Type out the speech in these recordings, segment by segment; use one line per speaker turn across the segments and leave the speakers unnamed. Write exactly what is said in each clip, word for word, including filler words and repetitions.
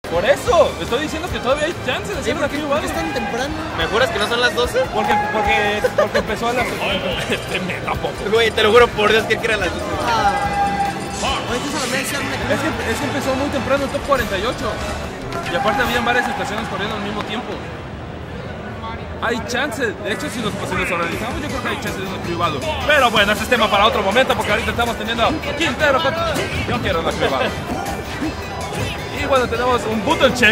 Por eso, estoy diciendo que todavía hay chances de hacer una Crew Battle.
¿Por qué es tan temprano?
¿Me juras que no son las doce?
Porque, porque, porque empezó a la... Este me tampoco.
Güey, te lo juro por Dios que era las doce.
Ah. Oye, ¿qué es a la mesa?
Es que, es que empezó muy temprano el top cuarenta y ocho. Y aparte habían varias estaciones corriendo al mismo tiempo. Hay chances, de hecho si nos, si nos organizamos yo creo que hay chances de un privado. Pero bueno, ese es tema para otro momento porque ahorita estamos teniendo Quintero contra... Yo quiero una privado. Y bueno, tenemos un button check.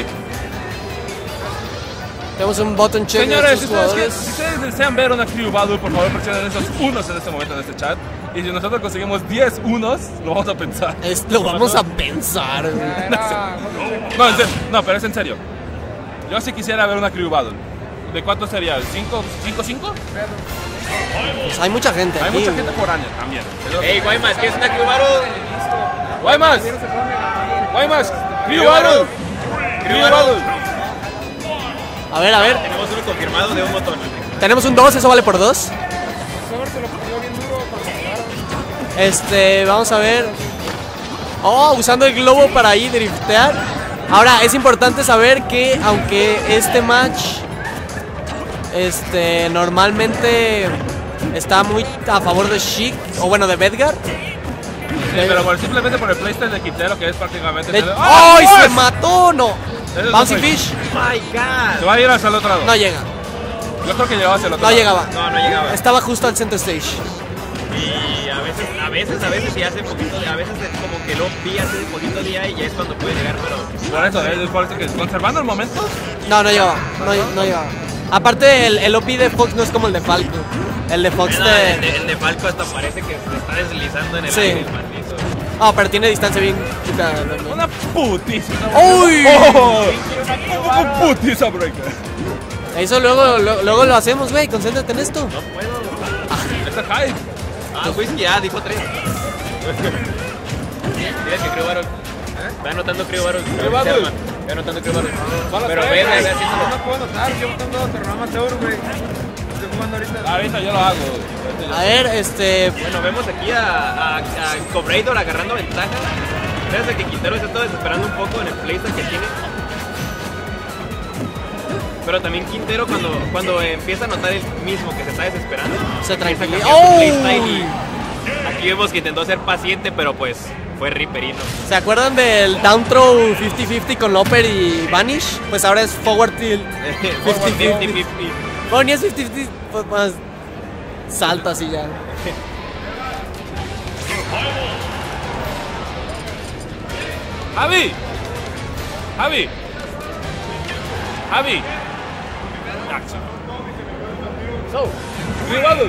Tenemos un button check.
Señores,
de
si
estos
ustedes,
jugadores.
si ustedes desean ver una Crew Battle, por favor presionen esos unos en este momento en este chat. Y si nosotros conseguimos diez unos, lo vamos a pensar.
Es, lo vamos a pensar.
No, en serio, no, pero es en serio. Yo sí quisiera ver una Crew Battle. ¿De cuánto sería? ¿cinco, cinco, cinco?
Pues hay mucha gente
Hay
aquí.
mucha gente por año también.
Ey, Guaymas, ¿quieres una Crew Battle?
Guaymas, Guaymas, Crew Battle, Crew Battle.
A ver, a ver.
Tenemos uno confirmado de un botón.
Tenemos un dos, eso vale por dos. Este, vamos a ver. Oh, usando el globo para ahí driftear. Ahora, es importante saber que aunque este match Este, normalmente está muy a favor de Sheik, o bueno, de Bedgar.
Sí, pero por, simplemente por el playstyle de Quintero, que es prácticamente...
De...
¡Oh,
¡Ay,
pues!
se mató! No.
Ese
Bouncy
no fue.
Fish.
My God.
Se va a ir hacia el otro lado.
No llega.
Yo creo que llegaba hacia el otro
No
lado.
llegaba.
No, no llegaba.
Estaba justo al center stage.
Y a veces, a veces, a veces sí hace poquito de, a veces es como que lo vi hace un poquito de día y ya es cuando puede llegar, pero...
Por eso, es por eso que conservando el momento...
No, no llegaba. No, no llegaba. Aparte, el, el O P de Fox no es como el de Falco. El de Fox
No,
de...
el, de, el de Falco hasta parece que se está deslizando en el
Sí.
aire, el maldito.
Oh, pero tiene distancia bien chica.
Una putiza.
¡Uy!
¡Oh! ¡Un putiza breaker!
Eso luego, lo, luego lo hacemos, güey. Concéntrate en esto.
No puedo.
Está high.
Ah, Whisky ya dijo tres. Mira que Crew Battle. Está anotando Crew Battle.
Crew Battle.
Está anotando Crew Battle.
Son las
Pero
tres,
ve,
güey.
ve haciéndolo.
No puedo notar, yo tengo torneo amateur, güey. Estoy jugando ahorita.
Ahorita yo lo hago. Ahorita yo-
A ver, este...
Bueno, vemos aquí a, a, a Cobrador agarrando ventaja. Gracias a que Quintero se está desesperando un poco en el playstyle que tiene. Pero también Quintero cuando, cuando empieza a notar el mismo que se está desesperando,
Se
empieza a
tranquiliza.
cambiar su
¡Oh!
playstyle y aquí vemos que intentó ser paciente, pero pues fue riperino.
¿Se acuerdan del down throw cincuenta cincuenta con Loper y Vanish? Pues ahora es forward tilt.
cincuenta cincuenta.
Bueno, ni es cincuenta cincuenta, pues más salta así ya.
Javi. Javi. Javi. Action. So, Crew Battle.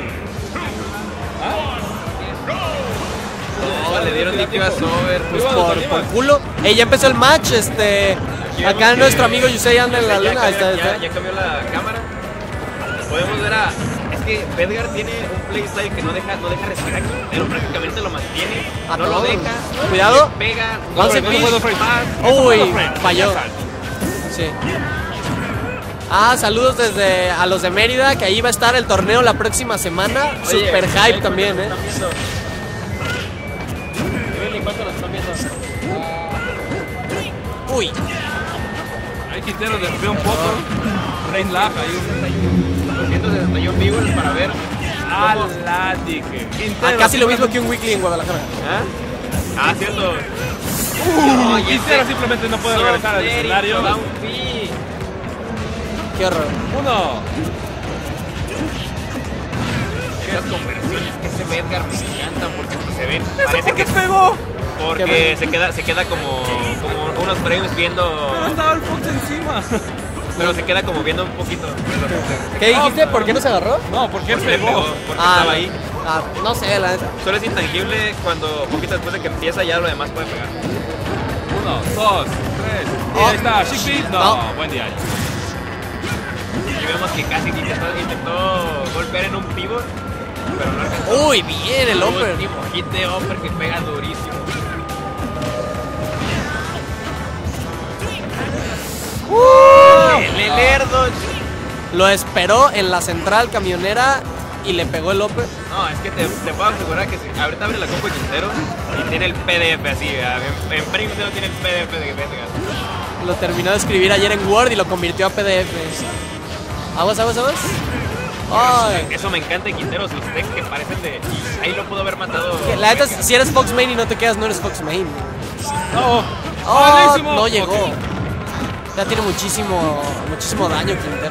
Oh, le dieron Dictivas over.
Pues por, por culo. Ey, ya empezó el match, este... Acá nuestro amigo Yusei anda en la
Ya
luna. Ahí está, ahí
cambió-
está.
ya, ya cambió la cámara. Podemos ver a... Es que Bedgar tiene un playstyle que no deja, no deja respirar a Quintero, prácticamente lo mantiene,
A
no lo
todo.
deja,
Cuidado.
no le pega, no
Bouncy
lo
Fish.
puedo frenar.
Uy, falló. Sí. Ah, saludos desde a los de Mérida, que ahí va a estar el torneo la próxima semana.
Oye,
Super hype
ahí
también,
nos
eh.
están viendo. Dime, ¿cuánto nos están viendo?
Uy.
Ahí Quintero desvió un poco. Rain lag ahí.
doscientos sesenta y uno viewers para ver.
A la dije.
Ah, casi lo mismo que un weekly en Guadalajara.
¿Ah? Ah, cierto.
Uh, Quintero simplemente no puede regresar al escenario.
Da un pi.
Qué horror.
Uno.
Esas conversiones que ese Bedgar me encantan porque pues, se ven. Parece
¿Por qué
que
pegó?
porque se queda, se queda como, como unos frames viendo.
Pero estaba el Fox encima.
Pero se queda como viendo un poquito. de lo que-
¿Qué dijiste? ¿Por qué no se agarró?
No, ¿por qué
Porque
pegó?
pegó, porque
Ah,
estaba ahí.
ah, no sé, la neta.
Solo es intangible cuando poquito después de que empieza ya lo demás puede pegar.
Uno, dos, tres. Y
Oh.
ahí está, Chickpea. No,
No.
buen día.
Y vemos que casi intentó, intentó golpear en un pivot, pero no alcanzó.
Uy, bien el upper.
Último hit de upper que pega durísimo.
Uh,
El Lerdo.
lo esperó en la central camionera y le pegó el upper.
No, es que te, te puedo asegurar que si ahorita abre la compu de Quintero y tiene el P D F así, ¿verdad? en, en Prime no tiene el P D F de Bedgar.
lo terminó de escribir ayer en Word y lo convirtió a P D F. Aguas, aguas, aguas. Ay.
Eso me encanta de Quintero, sus decks que parecen de... Ahí lo pudo haber matado.
La neta, si eres Fox Main y no te quedas, no eres Fox Main.
No,
Oh,
malísimo.
no llegó.
Ok.
Ya tiene muchísimo, muchísimo daño Quintero.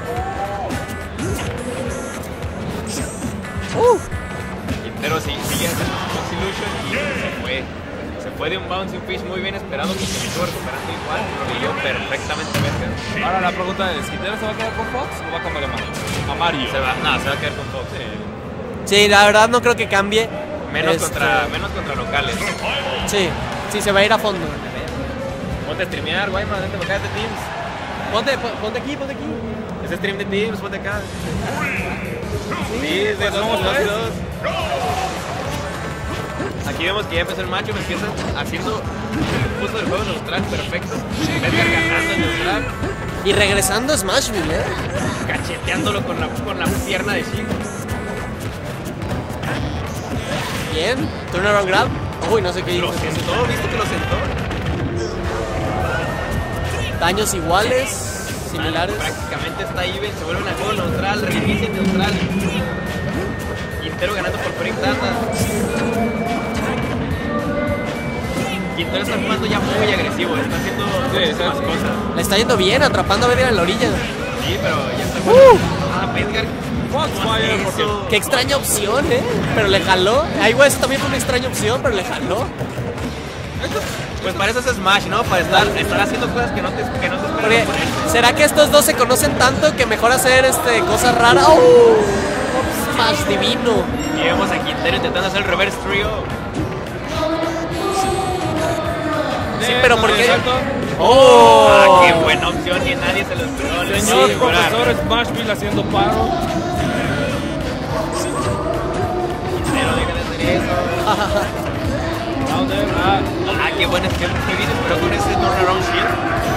Uh.
Quintero sí, sigue haciendo su Fox Illusion y se fue. Se fue de un Bouncing Fish muy bien esperado que se estuvo recuperando igual. Lo leyó perfectamente Bedgar.
Ahora la pregunta es, ¿Quintero se va a quedar con Fox o va a cambiar a Mario? A Mario.
Se va, no, se va a quedar con Fox. Eh.
Sí, la verdad no creo que cambie.
Menos,
Este,
contra, menos contra locales.
Sí, sí, se va a ir a fondo.
Ponte a streamear, Guayman, vente para acá de Teams.
Ponte, ponte aquí, ponte aquí.
Ese stream de Teams, ponte acá. Sí, de
pues
dos,
somos
dos,
tres.
dos. Aquí vemos que ya empezó el macho, me empiezan haciendo un punto del juego neutral perfecto. Bedgar ganando el neutral,
Y regresando Smashville, eh.
cacheteándolo con la, con la pierna de Chico.
Bien, turnaround grab. Uy, no sé qué
Lo
dijo.
sentó, ¿viste que lo sentó?
Daños iguales, similares.
Prácticamente está even, se vuelve a juego neutral, reinicia el neutral. Quintero ganando por Break Data. Quintero está jugando ya muy agresivo, está haciendo
Sí,
muchísimas
sí.
cosas.
Le está yendo bien, atrapando a Bedgar en la orilla.
Sí, pero ya está jugando.
Uh.
Ah, Bedgar.
Foxfire, porque
Eso.
Qué extraña opción, eh. Pero le jaló. Ay, güey, eso también fue una extraña opción, pero le jaló.
Pues para eso es Smash, ¿no? Para estar, estar haciendo cosas que no te, que no te esperan
Porque,
poner.
¿será que estos dos se conocen tanto que mejor hacer este cosas raras? ¡Oh! Smash divino.
Y vemos a Quintero intentando hacer el reverse trio.
Sí, pero ¿por qué?
Exacto.
¡Oh!
Ah, qué buena opción y nadie se lo esperó. Lo hizo
Señor
figurar.
profesor Smashville haciendo paro.
Quintero, déjale hacer eso.
Down there. Ah,
Ah, qué buena opción. Qué bien esperó con ese turnaround shield.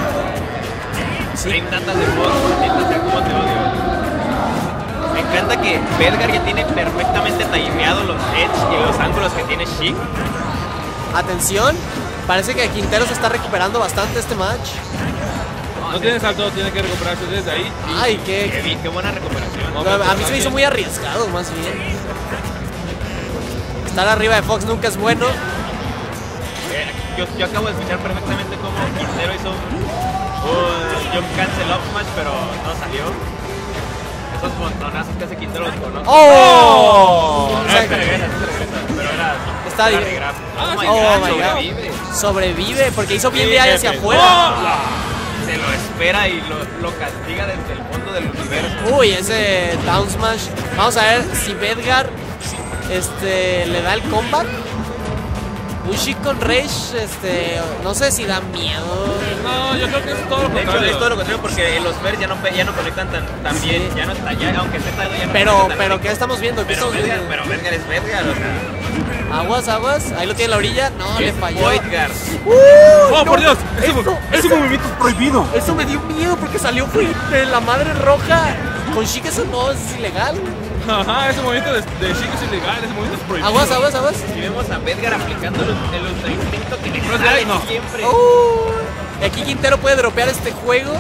Frame data de Fox, maldita sea, cómo te odio. Me encanta que Bedgar ya tiene perfectamente timeado los edge y los ángulos que tiene Sheik.
Atención, parece que Quintero se está recuperando bastante este match.
no tiene salto, tiene que recuperarse desde ahí.
Ay,
Qué,
qué.
bien, qué buena recuperación.
No,
A mí se me hizo muy arriesgado, más bien. Estar arriba de Fox nunca es bueno.
Eh, Yo, yo acabo de escuchar perfectamente cómo Quintero hizo un, un jump cancel up smash, pero no salió. Esos montonazos que hace Quintero los conozco.
¡Oh!
No,
O sea,
se regresa, se regresa, pero era,
Está
era
bien.
regrap.
Ah,
Oh my
sí.
god,
Oh my God.
sobrevive.
Sobrevive porque hizo bien
Sí,
de ahí hacia
jefe.
afuera.
Se lo espera y lo, lo castiga desde el fondo del universo.
Uy, ese down smash. Vamos a ver si Bedgar este, le da el comeback. Un Sheik con Rage, este, no sé si da miedo.
No, yo creo que es todo lo
De hecho,
contrario.
es todo lo contrario porque los Bears ya no, pe- ya no conectan tan, tan bien. Ya no está, ya, aunque esté tarde, ya no
Pero,
conectan tan
pero
rico.
¿qué estamos viendo? ¿Qué
Pero
estamos
Bedgar,
viendo?
pero Bedgar es Bedgar, o sea.
Aguas, aguas. Ahí lo tiene en la orilla. No, le
es
falló.
Voidgar.
¡Oh, por Dios! Ese,
Esto-
ese
esto-
movimiento es prohibido.
Eso me dio miedo porque salió de la madre roja. Con Sheik eso no es ilegal.
Ajá, ese movimiento de, de Sheik es ilegal, ese movimiento es prohibido.
Aguas, aguas, aguas.
Y vemos a Bedgar aplicando el, el ultra instinto que le
Pero es
sale
de- no.
siempre.
Uh, aquí Quintero puede dropear este juego.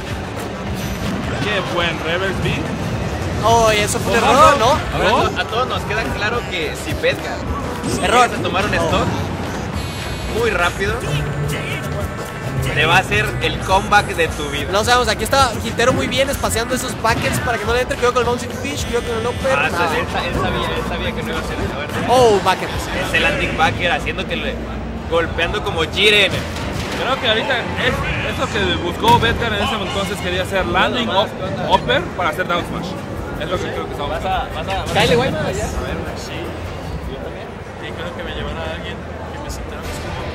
Qué buen reverse beat.
Oh, y eso fue un
Ojo.
error, ¿no?
Ahora
¿No?
to- a todos nos queda claro que si Bedgar
Error.
empieza a tomar un stock muy rápido, te va a hacer el comeback de tu vida.
No sabemos, aquí está Quintero muy bien espaciando esos backers para que no le entre. Cuidado con el bouncing fish, cuidado con el upper.
Ah,
Nada.
él, sa- él sabía, él sabía que no iba a hacer eso. A ver,
Oh, backers.
es el landing backer haciendo que le golpeando como Jiren.
Creo que ahorita es, es lo que buscó Bedgar en ese entonces. Quería hacer landing up, upper para hacer down smash. Es lo que creo que estaba buscando.
Kyle Guayman allá.
Sí, yo también. Y creo que me llevará a alguien que me sentara más cómodo.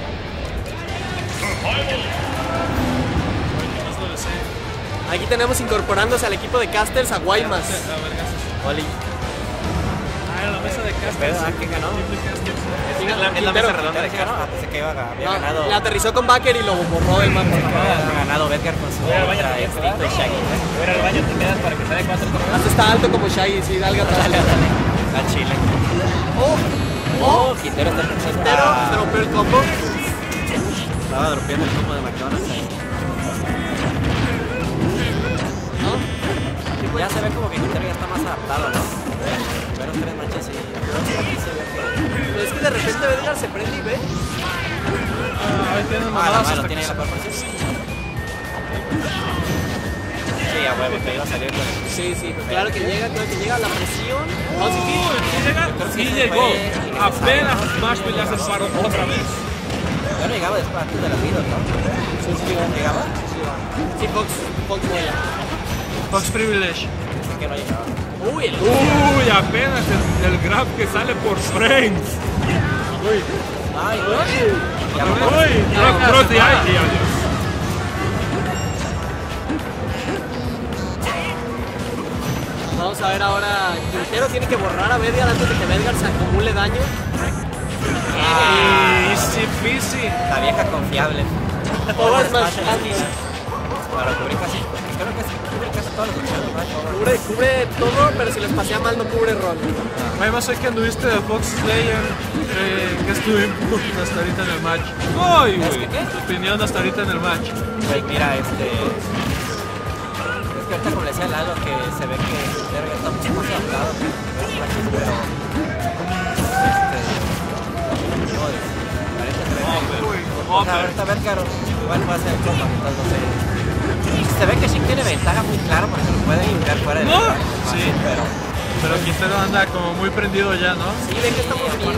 Más lo deseo.
Aquí tenemos incorporándose al equipo de casters a Guaymas.
A vergazos.
Oli.
Ah, era la mesa de casters.
Ah, ¿quién ganó?
Triple casters.
Es la, es la mesa redonda de Castro.
Pensé que iba a- había
No,
ganado.
le aterrizó con backer y lo borró del mapa.
Había ganado Bedgar con su
Voy al baño
ultra
también,
instinto y Shaggy.
Voy a ir al baño, te quedas para que sea de cuatro.
Hasta está alto como Shaggy, sí, dale atrás.
Dale, dale. Al chile.
Oh,
Oh, Quintero está
Quintero,
ah,
se rompió el combo.
Estaba dropeando el combo de McDonald's ahí. Quintero ya está más adaptado, ¿no? Pero tres matches y aquí se ve que...
Pero es que de repente Edgar se prende y ve.
Ah, ahí tienen
Ah, la
mamadas
mano
hasta
tiene
que
la proporción. Sí, a huevo, te iba a salir con...
Sí, sí, pero claro que llega, claro que llega la presión. Vamos a
Uy, sí llega, sí llegó. Apenas Smash le hace el paro otra vez.
Ya no llegaba después antes de la vida, ¿no?
Sí, sí, llega.
¿Llegaba?
Sí, Fox, Fox vuela.
Fox Privilege.
Pensé que no llegaba.
Uy, el
Uy, apenas el, el grab que sale por frames.
Ay, güey. Ya
Uy,
vamos.
no, cross the eye y adiós.
Vamos a ver ahora. Quintero tiene que borrar a Edgar antes de que Edgar se acumule daño.
Easy peasy.
La vieja confiable.
Forward smash.
Para cubrir casi... Creo que sí, cubre casi todos los luchadores, ¿no?
Cubre, cubre todo, pero si les pasea mal no cubre rol.
Además, hoy que anduviste de Fox Slayer, eh, ¿qué estuvimos hasta ahorita en el match?
Uy,
¿Es
güey.
que qué?
Tu opinión hasta ahorita en el match.
Pues mira, este... Es que ahorita como le decía a Lalo que se ve que Quintero ya está mucho más adaptado que los matches, pero... Este... Joder, ahorita se ve que... O sea, ahorita Edgar igual puede hacer cosas, entonces no sé... Se ve que sí tiene ventaja muy claro porque lo puede limpiar fuera de
No,
lugar,
sí.
pero...
Pero Quintero anda como muy prendido ya, ¿no?
Sí, ven que estamos viendo.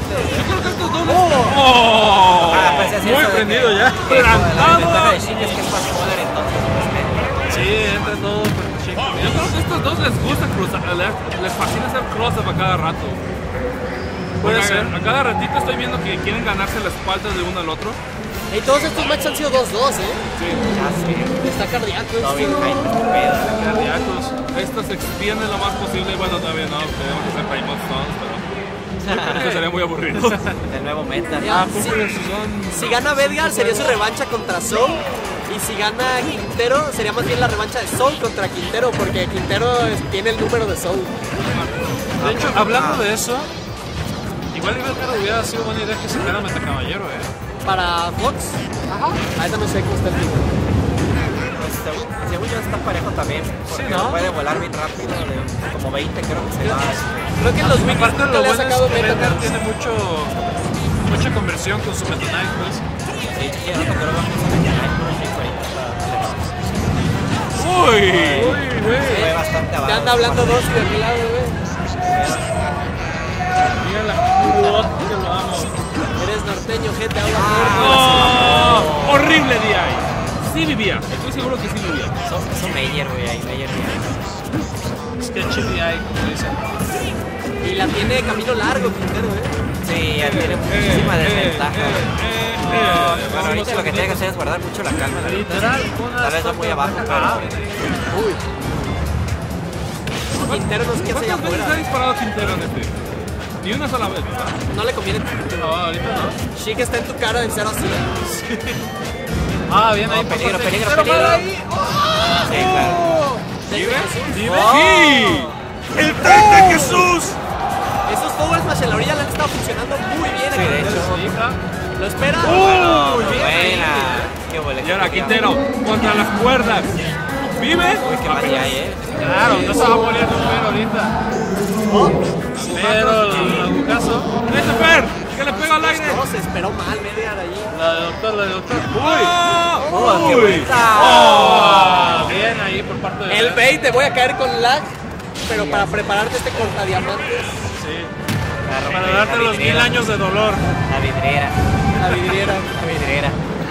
Oh,
Ah, pues así
muy
eso de
prendido
que-
ya.
que La ventaja
Plantado.
de Shin es que es fast poder, entonces pues que...
Sí, entra todo por chico.
Yo creo que a estos dos les gusta cruzar, les, les fascina hacer cross-up a cada rato.
Puede
Porque a-
ser.
A cada ratito estoy viendo que quieren ganarse la espalda de uno al otro.
Y todos estos matches han sido dos dos, ¿eh?
Ya sé,
Está cardíaco
todo bien
esto.
hype, este pedo.
Cardíacos. Esto se extiende lo más posible. Bueno, todavía no, tenemos que hacer Time of Stones, pero eso sería muy aburrido.
El nuevo meta.
Ya,
Ah,
si,
cumple su son.
si gana Edgar sería su revancha contra Soul. Y si gana Quintero sería más bien la revancha de Soul contra Quintero. Porque Quintero es- tiene el número de Soul.
De hecho, hablando de eso, igual Edgar hubiera sido buena idea que sacara Metacaballero, eh.
Para Fox. Ajá. Ahorita no sé cómo está el tipo.
Pues, según, según yo está parejo también, porque
Sí, ¿no?
puede volar bien rápido, de como veinte creo que se va. este,
Creo que en los wikis
Aparte,
nunca
lo
le ha
bueno
sacado
es que Edgar
Meta.
tiene mucho, mucha conversión con su Meta Knight, pues.
Sí, sí, ahorita que lo vamos a mencionar, puro Shin ahorita está-
Uy.
Uy, güey.
fue bastante abajo.
Te anda hablando dos y de aquel lado, güey.
Mira la que lo amo.
Eres norteño, gente, habla
Ah,
Oh, horrible D I. Sí vivía. Estoy seguro que sí vivía.
Son, son Meyer, güey, ahí, Meyer, Meyer.
Sketchy D I, como dicen.
fuerte. Y la tiene camino largo, Quintero, ¿eh?
Sí, ya tiene muchísima desventaja.
eh,
Bueno, ahorita lo que tiene que hacer es guardar mucho la calma. la neta.
Literal, una
Tal vez no muy abajo, pero...
Uy. Quintero no sé qué hace allá
¿Cuántas veces ha
afuera.
disparado Quintero en este? Ni una sola vez, ¿verdad?
No le conviene.
No, ahorita no.
Chic está en tu cara en cero a cien.
Ah, bien ahí.
No,
por
peligro,
parte de
peligro,
Quintero,
peligro. Sí, claro.
¿Vive? ¡Sí! ¡El tren de Jesús!
Esos forward smash en la orilla le han estado funcionando muy bien.
Sí, de hecho.
Lo espera.
¡Uy!
Buena. Qué boleto.
Y ahora Quintero contra las cuerdas. ¿Vive?
Uy, qué mal ya hay, eh.
Claro, no estaba muriendo un pero ahorita. Pero el agucazo.
¡Ese Fer! ¡Que le pega al aire!
No, se esperó mal, Edgar ahí.
La de doctor, la de doctor.
¡Uy!
Oh, qué
¡Uy!
vuelta.
Ah, bien ahí por parte de
El bait, te voy a caer con lag. Pero para prepararte este cortadiamantes,
Sí. Para darte los mil años de dolor.
La vidriera.
la vidriera.
La vidriera.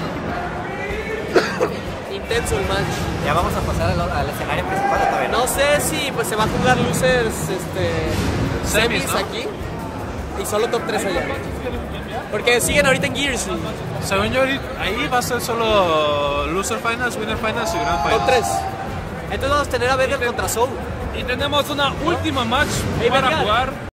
Intenso el match.
Ya vamos a pasar al, al escenario principal o todavía no.
No sé si pues se va a jugar losers este, semis
Semis, ¿no?
aquí. Y solo top tres allá. Porque siguen ahorita en Gears. y
Según yo, ahorita- ahí va a ser solo Loser Finals, Winner Finals y Grand Finals.
Top tres. Entonces vamos a tener a Vedder contra Soul.
Y tenemos una última match
Hey,
para
Verga.
jugar.